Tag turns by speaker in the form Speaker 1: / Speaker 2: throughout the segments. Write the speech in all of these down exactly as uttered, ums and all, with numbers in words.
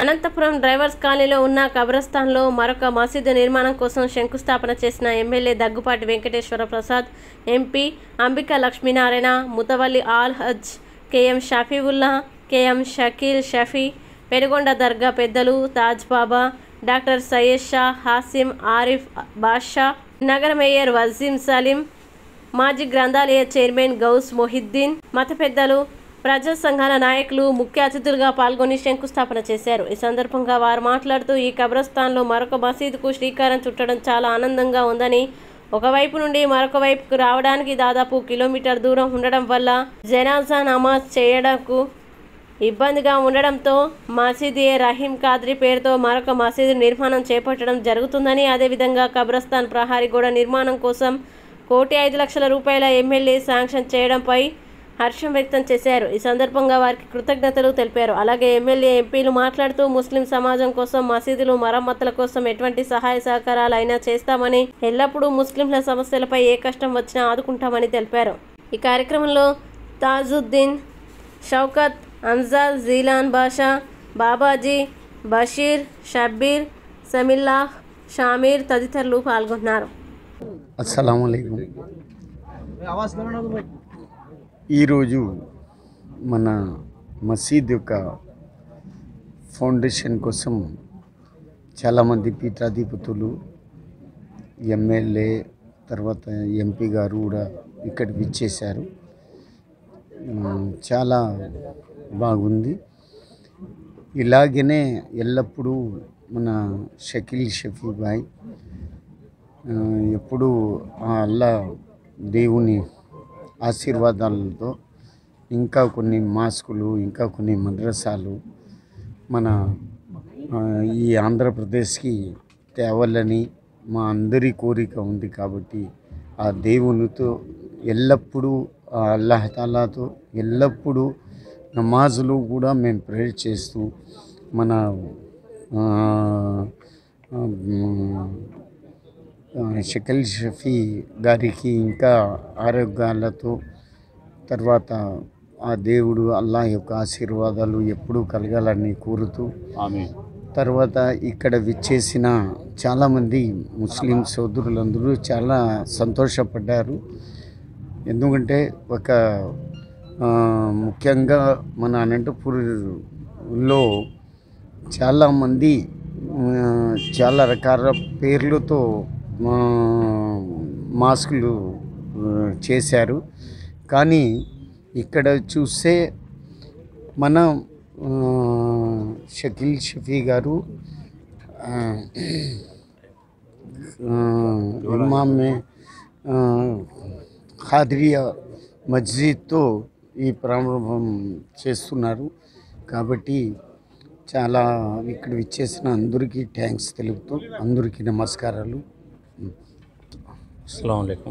Speaker 1: Anantapuram drivers కాలనీలో ఉన్న కబ్రస్థాన్లో మరొక మసీదు నిర్మాణం కోసం శంకుస్థాపన చేసిన ఎమ్మెల్యే దగ్గుపాటి వెంకటేశ్వర ప్రసాద్, ఎంపీ అంబికా లక్ష్మీనారాయణ, ముతవల్లి ఆల్ హజ్ కేఎం షఫీవుల్లా, కేఎం షకీల్ షఫీ, పెనుగొండ దర్గా పెద్దలు తాజ్ బాబా, డాక్టర్ సయ్యద్ షా, హాసిం ఆరిఫ్ బాషా, నగర మేయర్ వజీం సలీం, మాజీ గ్రంథాలయ చైర్మన్ గౌస్ మొహిద్దీన్, మత పెద్దలు, ప్రజా సంఘాల నాయకులు ముఖ్య అతిథులుగా పాల్గొని శంకుస్థాపన చేశారు. ఈ సందర్భంగా వారు మాట్లాడుతూ ఈ కబ్రస్థాన్లో మరొక మసీదుకు శ్రీకారం చుట్టడం చాలా ఆనందంగా ఉందని, ఒకవైపు నుండి మరొక వైపుకు రావడానికి దాదాపు కిలోమీటర్ దూరం ఉండడం వల్ల జనాజా నమాజ్ చేయడానికి ఇబ్బందిగా ఉండడంతో మసీద్-ఏ రహీం ఖాద్రీ పేరుతో మరొక మసీదు నిర్మాణం చేపట్టడం జరుగుతుందని, అదేవిధంగా కబ్రస్థాన్ ప్రహారీ గోడ నిర్మాణం కోసం కోటి ఐదు లక్షల రూపాయల ఎమ్మెల్యే శాంక్షన్ చేయడంపై హర్షం వ్యక్తం చేశారు. ఈ సందర్భంగా వారికి కృతజ్ఞతలు తెలిపారు. అలాగే ఎమ్మెల్యే, ఎంపీలు మాట్లాడుతూ ముస్లిం సమాజం కోసం మసీదులు మరమ్మతుల కోసం ఎటువంటి సహాయ సహకారాలు అయినా చేస్తామని, ఎల్లప్పుడూ ముస్లింల సమస్యలపై ఏ కష్టం వచ్చినా ఆదుకుంటామని తెలిపారు. ఈ కార్యక్రమంలో తాజుద్దీన్, షౌకత్, అంజాద్, జీలాన్ బాషా, బాబాజీ, బషీర్, షబ్బీర్, సమిల్లాహ్, షామీర్ తదితరులు పాల్గొన్నారు.
Speaker 2: అస్సలాము అలైకుం. ఈరోజు మన మసీద్ యొక్క ఫౌండేషన్ కోసం చాలామంది పీఠాధిపతులు, ఎమ్మెల్యే, తర్వాత ఎంపీ గారు కూడా ఇక్కడికి విచ్చేశారు. చాలా బాగుంది. ఇలాగనే ఎల్లప్పుడూ మన షకీల్ షఫీ భాయ్ ఎప్పుడు ఆ అల్లా దేవుని ఆశీర్వాదాలతో ఇంకా కొన్ని మాస్కులు, ఇంకా కొన్ని మద్రసాలు మన ఈ ఆంధ్రప్రదేశ్కి తేవాలని మా అందరి కోరిక ఉంది. కాబట్టి ఆ దేవునితో ఎల్లప్పుడూ ఆ అల్లాహ్ తాలాతో ఎల్లప్పుడూ నమాజులు కూడా మేము ప్రేయర్ చేస్తూ మన షకీల్ షఫీ గారికి ఇంకా ఆరోగ్యాలతో, తర్వాత ఆ దేవుడు అల్లాహ్ యొక్క ఆశీర్వాదాలు ఎప్పుడూ కలగాలని కోరుతూ, ఆమీన్. తర్వాత ఇక్కడ విచ్చేసిన చాలామంది ముస్లిం సోదరులందరూ చాలా సంతోషపడ్డారు. ఎందుకంటే ఒక ముఖ్యంగా మన అనంతపూర్లో చాలామంది చాలా రకాల పేర్లతో మాస్కులు చేశారు. కానీ ఇక్కడ చూస్తే మన షకీల్ షఫీ గారు ఇమామే ఖాద్రియా మస్జిద్తో ఈ ప్రారంభం చేస్తున్నారు. కాబట్టి చాలా ఇక్కడ విచ్చేసిన అందరికీ థ్యాంక్స్ తెలుపుతూ అందరికీ నమస్కారాలు.
Speaker 3: అస్సలాము అలైకుం.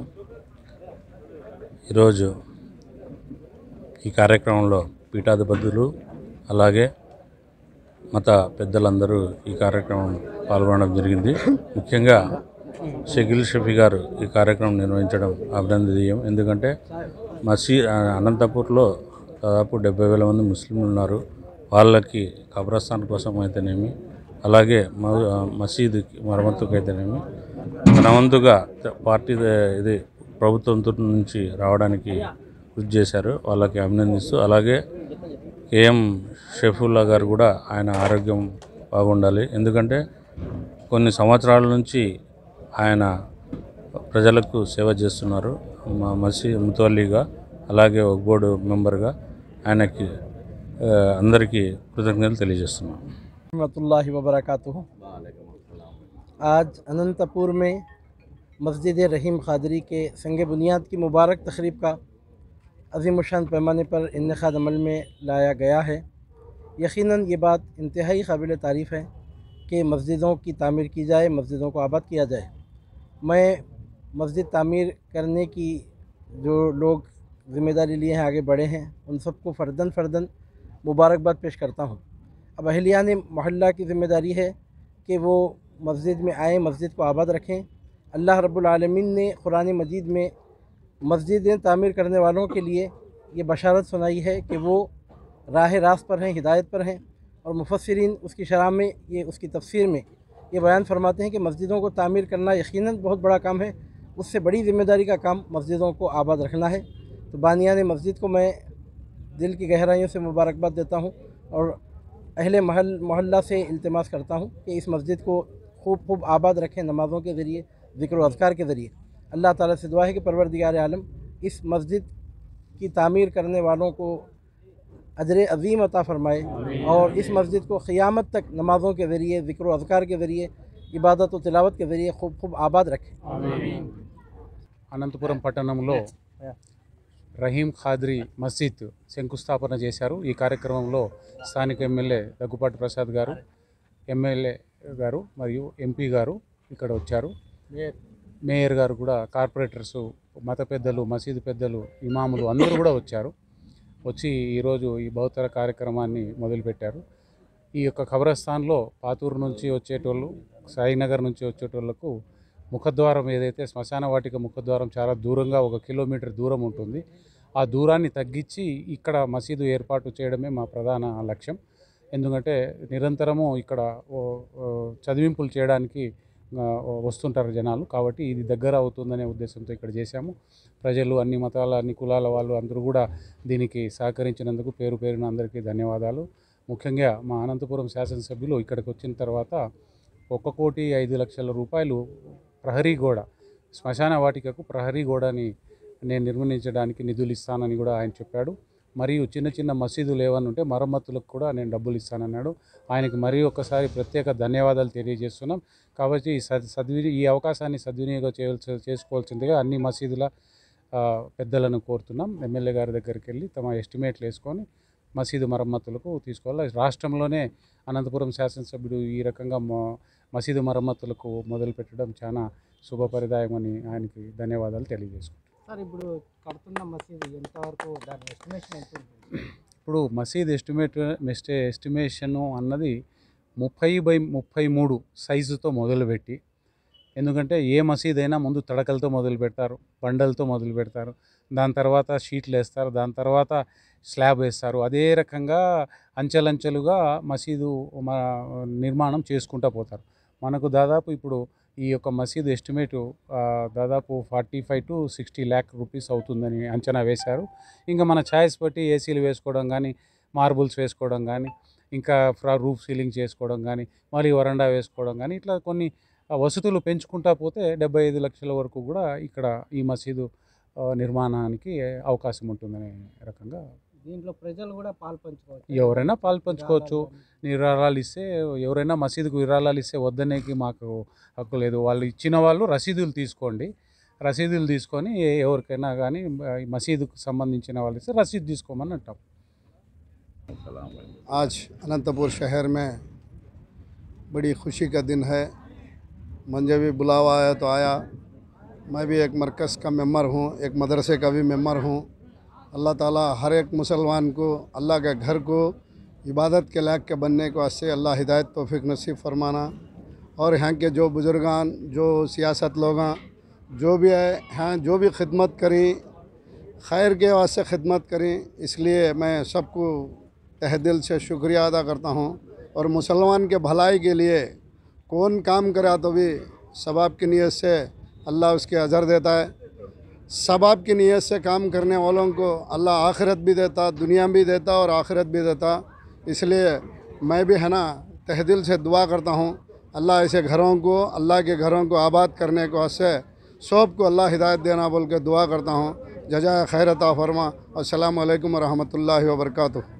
Speaker 3: ఈరోజు ఈ కార్యక్రమంలో పీఠాధిపతులు అలాగే మత పెద్దలందరూ ఈ కార్యక్రమం పాల్గొనడం జరిగింది. ముఖ్యంగా షకీల్ షఫీ గారు ఈ కార్యక్రమం నిర్వహించడం అభినందనీయం. ఎందుకంటే మసీ అనంతపూర్లో దాదాపు డెబ్బై వేల మంది ముస్లింలు ఉన్నారు. వాళ్ళకి కబ్రస్థాన్ కోసం అయితేనేమి, అలాగే మసీదు మరమ్మతుకు అయితేనేమి తన వంతుగా పార్టీ ఇది ప్రభుత్వం నుంచి రావడానికి కృషి చేశారు. వాళ్ళకి అభినందిస్తూ, అలాగే కేఎం షఫీవుల్లా గారు కూడా ఆయన ఆరోగ్యం బాగుండాలి. ఎందుకంటే కొన్ని సంవత్సరాల నుంచి ఆయన ప్రజలకు సేవ చేస్తున్నారు. మా మసీ ముతవల్లిగా, అలాగే ఒక బోర్డు మెంబర్గా ఆయనకి అందరికీ కృతజ్ఞతలు తెలియజేస్తున్నాం.
Speaker 4: रहमतुल्लाहि व बरकातुहू। आज अनंतपुर में मस्जिद रहीम खादरी के संग बुनियाद की मुबारक तकरीब का अज़ीमुशान पैमाने पर इन्नेखाद अमल में लाया गया है। यकीनन ये बात इंतहाई काबिल तारीफ़ है कि मस्जिदों की तामीर की जाए, मस्जिदों को आबाद किया जाए। मैं मस्जिद तामीर करने की जो लोग ज़िम्मेदारी लिए हैं, आगे बढ़े हैं, उन सबको फ़र्दन फ़र्दन मुबारकबाद पेश करता हूँ। अब अहलियान मोहल्ला की ज़िम्मेदारी है कि वो मस्जिद में आएँ, मस्जिद को आबाद रखें। अल्लाह रब्बुल आलमीन ने कुरान मजीद में मस्जिदें तामीर करने वालों के लिए ये बशारत सुनाई है कि वो राह रास्त पर हैं, हिदायत पर हैं। और मुफस्सिरीन उसकी शरह में ये उसकी तफसीर में ये बयान फरमाते हैं कि मस्जिदों को तामीर करना यकीनन बहुत बड़ा काम है, उससे बड़ी ज़िम्मेदारी का काम मस्जिदों को आबाद रखना है। तो बानियान मस्जिद को मैं दिल की गहराइयों से मुबारकबाद देता हूँ और अहले महल मोहल्ला से इल्तिमास करता हूँ कि इस मस्जिद को खूब खूब आबाद रखें, नमाज़ों के ज़रिए, ज़िक्र व अज़कार के ज़रिए। अल्लाह ताला से दुआ है कि परवरदिगार आलम इस मस्जिद की तामीर करने वालों को अजर अज़ीम अता फ़रमाए और इस मस्जिद को क़ियामत तक नमाज़ों के ज़रिए, ज़िक्र व अज़कार के ज़रिए, इबादत व तिलावत के ज़रिए खूब खूब आबाद रखें।
Speaker 5: అనంతపురం పట్టణంలో రహీం ఖాద్రీ మసీద్ శంకుస్థాపన చేశారు. ఈ కార్యక్రమంలో స్థానిక ఎమ్మెల్యే దగ్గుపాటి ప్రసాద్ గారు, ఎమ్మెల్యే గారు మరియు ఎంపీ గారు ఇక్కడ వచ్చారు. మేయర్ గారు కూడా, కార్పొరేటర్సు, మత పెద్దలు, మసీదు పెద్దలు, ఇమాములు అందరూ కూడా వచ్చారు. వచ్చి ఈరోజు ఈ బహుతర కార్యక్రమాన్ని మొదలుపెట్టారు. ఈ యొక్క ఖబరస్థాన్లో పాతూరు నుంచి వచ్చేటోళ్ళు, సాయినగర్ నుంచి వచ్చేటోళ్లకు ముఖద్వారం ఏదైతే శ్మశాన వాటిక ముఖద్వారం చాలా దూరంగా ఒక కిలోమీటర్ దూరం ఉంటుంది. ఆ దూరాన్ని తగ్గించి ఇక్కడ మసీదు ఏర్పాటు చేయడమే మా ప్రధాన లక్ష్యం. ఎందుకంటే నిరంతరము ఇక్కడ చదివింపులు చేయడానికి వస్తుంటారు జనాలు, కాబట్టి ఇది దగ్గర అవుతుందనే ఉద్దేశంతో ఇక్కడ చేశాము. ప్రజలు, అన్ని మతాల, అన్ని కులాల వాళ్ళు అందరూ కూడా దీనికి సహకరించినందుకు పేరు పేరున అందరికీ ధన్యవాదాలు. ముఖ్యంగా మా అనంతపురం శాసనసభ్యులు ఇక్కడికి వచ్చిన తర్వాత ఒక కోటి ఐదు లక్షల రూపాయలు ప్రహరీ గోడ, శ్మశాన వాటికకు ప్రహరీ గోడని నేను నిర్మించడానికి నిధులు ఇస్తానని కూడా ఆయన చెప్పాడు. మరియు చిన్న చిన్న మసీదులు ఏమన్నా ఉంటే మరమ్మతులకు కూడా నేను డబ్బులు ఇస్తానన్నాడు. ఆయనకు మరీ ఒక్కసారి ప్రత్యేక ధన్యవాదాలు తెలియజేస్తున్నాం. కాబట్టి సద్విని ఈ అవకాశాన్ని సద్వినియోగం చేయవలసి చేసుకోవాల్సిందిగా అన్ని మసీదుల పెద్దలను కోరుతున్నాం. ఎమ్మెల్యే గారి దగ్గరికి వెళ్ళి తమ ఎస్టిమేట్లు వేసుకొని మసీదు మరమ్మతులకు తీసుకోవాలి. రాష్ట్రంలోనే అనంతపురం శాసనసభ్యుడు ఈ రకంగా మసీదు మరమ్మతులకు మొదలుపెట్టడం చాలా శుభపరిదాయమని ఆయనకి ధన్యవాదాలు తెలియజేసుకుంటాం.
Speaker 6: సార్, ఇప్పుడు కడుతున్న మసీదు ఎంతవరకు దాని ఎస్టిమేషన్ ఎంత ఉంటుంది?
Speaker 5: ఇప్పుడు మసీద్ ఎస్టిమేట్ మెస్టే ఎస్టిమేషను అన్నది ముప్పై బై ముప్పై మూడు సైజుతో మొదలుపెట్టి, ఎందుకంటే ఏ మసీద్ అయినా ముందు తడకలతో మొదలు పెడతారు, బండలతో మొదలు పెడతారు, దాని తర్వాత షీట్లు వేస్తారు, దాని తర్వాత స్లాబ్ వేస్తారు. అదే రకంగా అంచెలంచెలుగా మసీదు నిర్మాణం చేసుకుంటూ పోతారు. మనకు దాదాపు ఇప్పుడు ఈ యొక్క మసీదు ఎస్టిమేటు దాదాపు forty five to sixty lakh rupees అవుతుందని అంచనా వేశారు. ఇంకా మన ఛాయిస్ బట్టి ఏసీలు వేసుకోవడం కానీ, మార్బుల్స్ వేసుకోవడం కానీ, ఇంకా రూఫ్ సీలింగ్ చేసుకోవడం కానీ, మళ్ళీ వరండా వేసుకోవడం కానీ, ఇట్లా కొన్ని వసతులు పెంచుకుంటా పోతే డెబ్బై ఐదు లక్షల వరకు కూడా ఇక్కడ ఈ మసీదు నిర్మాణానికి అవకాశం ఉంటుందనే రకంగా.
Speaker 6: దీంట్లో ప్రజలు కూడా పాలు పంచుకోవచ్చు,
Speaker 5: ఎవరైనా పాలు పంచుకోవచ్చు. విరాళాలు ఇస్తే, ఎవరైనా మసీదుకు విరాళాలు ఇస్తే వద్దనేకి మాకు హక్కు లేదు. వాళ్ళు ఇచ్చిన వాళ్ళు రసీదులు తీసుకోండి, రసీదులు తీసుకొని ఎవరికైనా కానీ మసీదుకు సంబంధించిన వాళ్ళు ఇస్తే రసీదు తీసుకోమని అంటాం.
Speaker 7: आज अनंतपुर शहर में बड़ी खुशी का दिन है। मुझे भी बुलावा आया तो आया। मैं भी एक मरकज़ का मेंबर हूँ, एक मदरसे का भी मेंबर हूँ। अल्लाह ताला हर एक मुसलमान को अल्लाह के घर को इबादत के लायक के बनने के वास्ते अल्लाह हिदायत तौफीक नसीब फरमाना। और यहाँ के जो बुज़ुर्गान, जो सियासत लोग, जो भी है हैं, जो भी खिदमत करी, खैर के वास्ते खिदमत करी, इसलिए मैं सबको तहे दिल से शुक्रिया अदा करता हूँ। और मुसलमान के भलाई के लिए कौन काम करा तो भी सवाब की नीयत से अल्लाह उसके अजर देता है। सवाब की नीयत से काम करने वालों को अल्लाह आखिरत भी देता, दुनिया भी देता और आखिरत भी देता। इसलिए मैं भी है ना तहे दिल से दुआ करता हूँ, अल्लाह ऐसे घरों को, अल्लाह के घरों को आबाद करने के वास्ते सब को अल्लाह हिदायत देना बोल के दुआ करता हूँ। जज़ाए खैर अता फरमा। अस्सलामु अलैकुम व रहमतुल्लाहि व बरकातुहू।